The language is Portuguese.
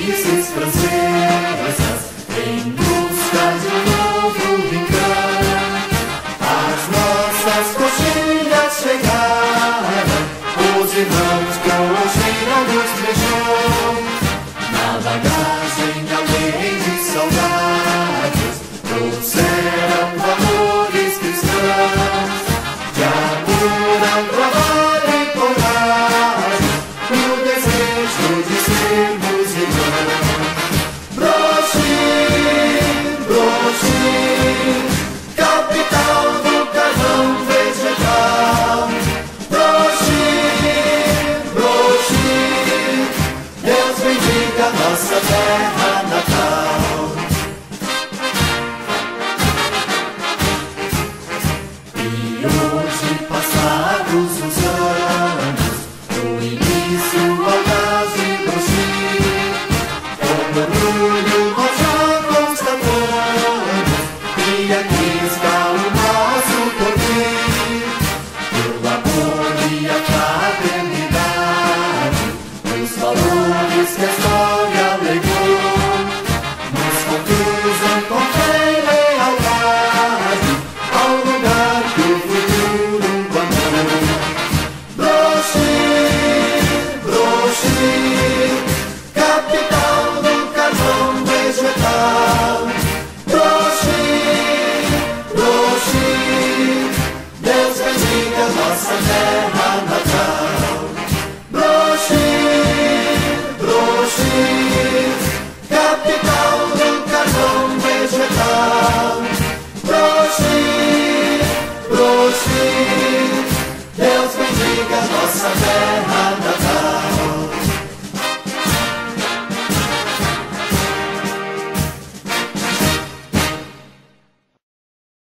raízes francesas, em busca de um novo rincão. As nossas coxinhas chegaram, os irmãos que hoje não nos beijou. Na bagagem, além de saudades, trouxeram valores cristãos, de amor, trabalho e coragem, e o desejo de sermos irmãos. Brochim, Brochim, capital do carvão vegetal. Brochim, Brochim, Deus bendiga nossa terra natal. E hoje, passados os anos, do início ao caso de Brochim, com orgulho nós já constatamos que aqui está o nosso porvir. Pelo amor e a fraternidade, os valores que a história legou, nos conduzem com fé e lealdade ao lugar que o futuro guardou. Brochim, Brochim, capital do carvão vegetal. Brochim, Brochim, Deus bendiga nossa terra natal. Brochim, Brochim, capital do carvão vegetal. Brochim, Brochim, Deus bendiga nossa terra natal.